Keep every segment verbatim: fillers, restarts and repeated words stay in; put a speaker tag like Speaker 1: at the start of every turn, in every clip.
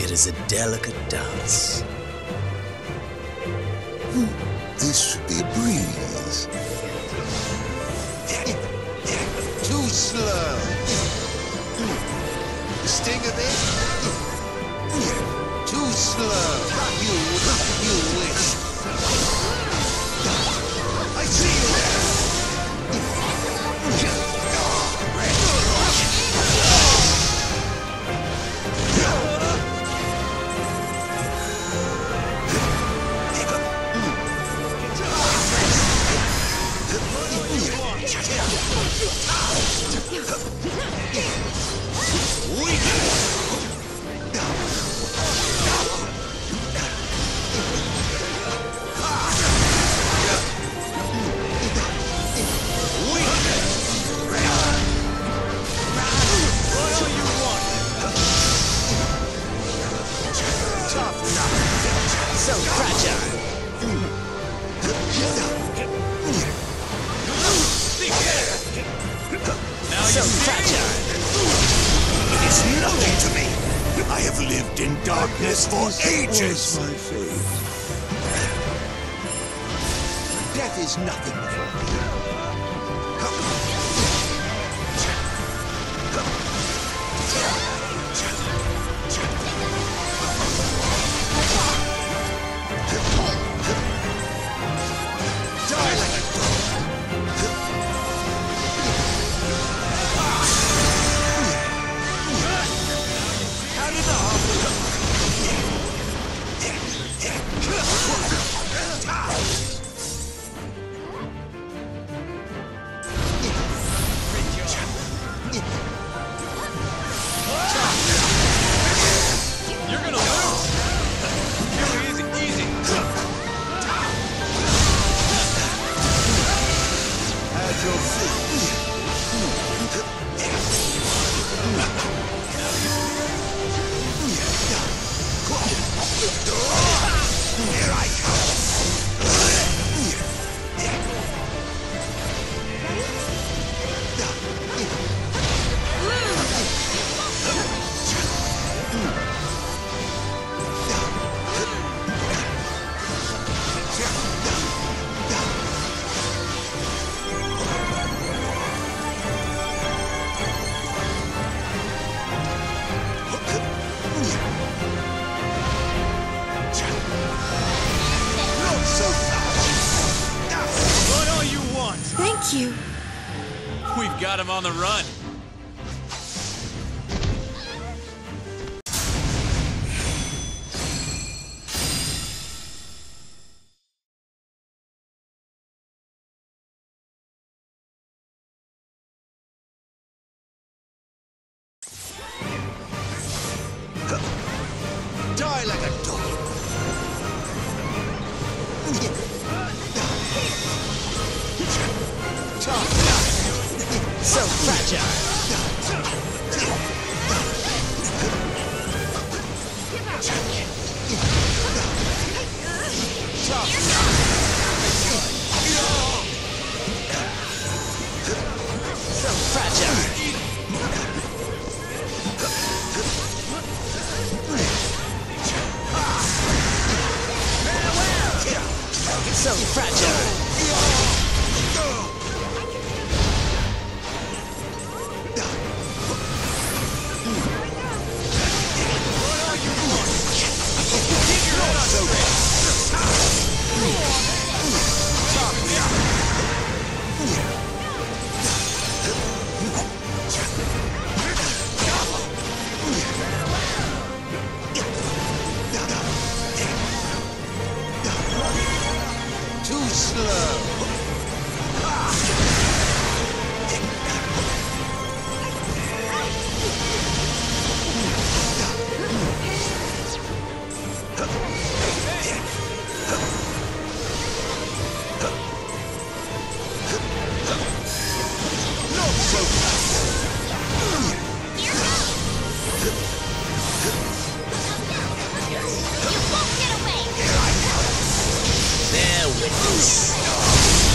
Speaker 1: It is a delicate dance.
Speaker 2: This should be a breeze. Too slow. The sting of it? Too slow. You, you wish. I see you there.
Speaker 1: So fragile. So fragile.
Speaker 2: It is nothing to me. I have lived in darkness for ages.
Speaker 3: My fate.
Speaker 2: Death is nothing before me.
Speaker 4: Thank you.
Speaker 5: We've got him on the run.
Speaker 2: Die like a dog.
Speaker 1: So fragile. So fragile. So fragile.
Speaker 2: Too slow. Not so fast.
Speaker 1: Bear witness.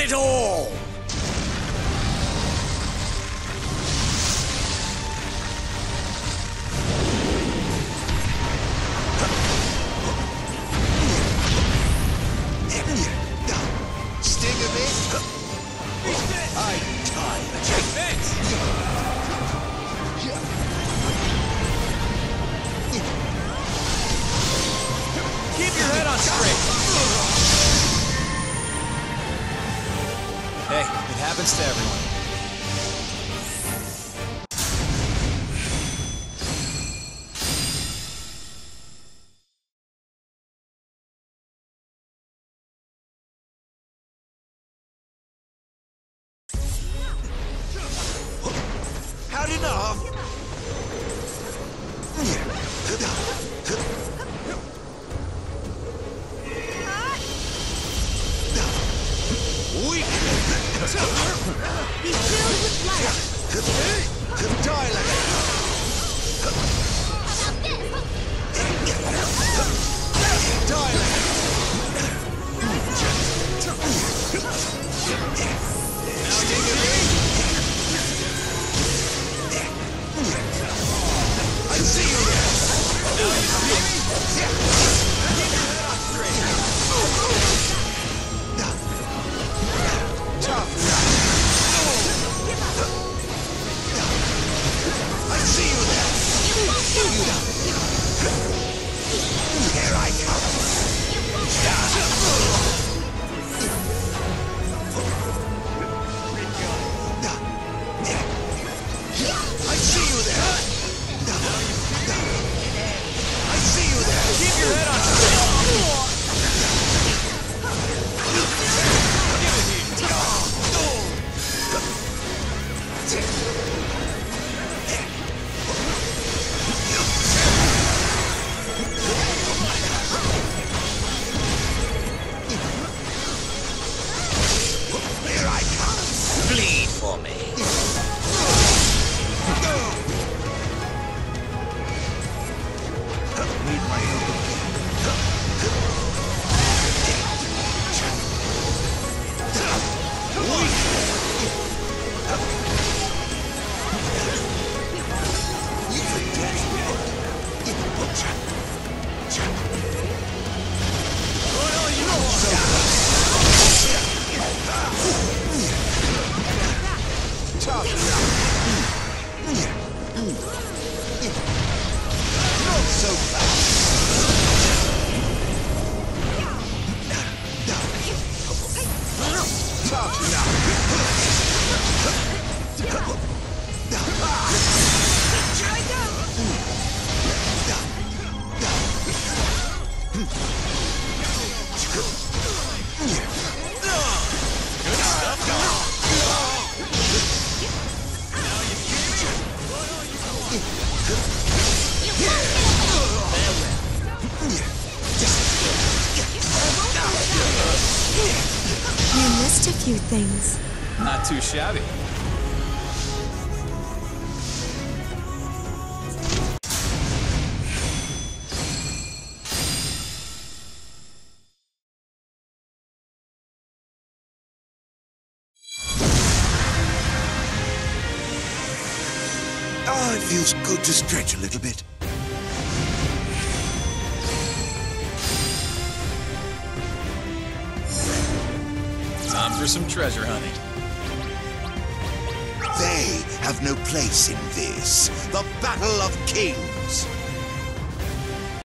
Speaker 2: it all!
Speaker 3: Sting a bit? I'm tired.
Speaker 5: Vince! Keep your head on straight. Hey, it happens to everyone.
Speaker 2: Had enough? Weak!
Speaker 4: Be filled with light.
Speaker 2: Die like Die like I see you I see you there! Here I come! I see you there! I see you there!
Speaker 5: Keep your head on straight.
Speaker 2: Here I come! Bleed for me! Need my Not so fast! Tough
Speaker 4: You missed a few things.
Speaker 5: Not too shabby.
Speaker 2: Oh, it feels good to stretch a little bit.
Speaker 5: Time for some treasure hunting.
Speaker 2: They have no place in this, the Battle of Kings.